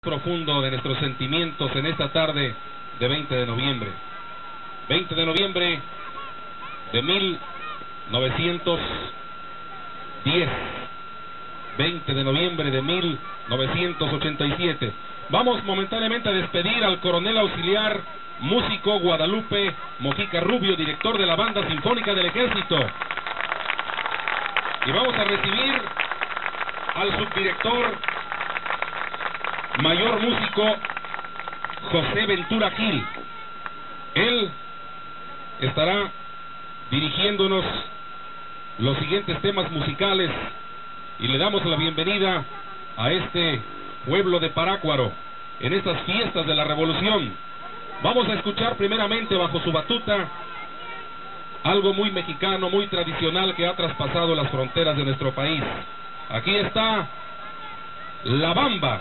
profundo de nuestros sentimientos en esta tarde de 20 de noviembre. 20 de noviembre de 1910. 20 de noviembre de 1987. Vamos momentáneamente a despedir al coronel auxiliar, músico Guadalupe Mojica Rubio, director de la Banda Sinfónica del Ejército. Y vamos a recibir al subdirector, mayor músico José Ventura Gil. Él estará dirigiéndonos los siguientes temas musicales y le damos la bienvenida a este pueblo de Parácuaro en estas fiestas de la Revolución. Vamos a escuchar primeramente bajo su batuta algo muy mexicano, muy tradicional que ha traspasado las fronteras de nuestro país. Aquí está La Bamba.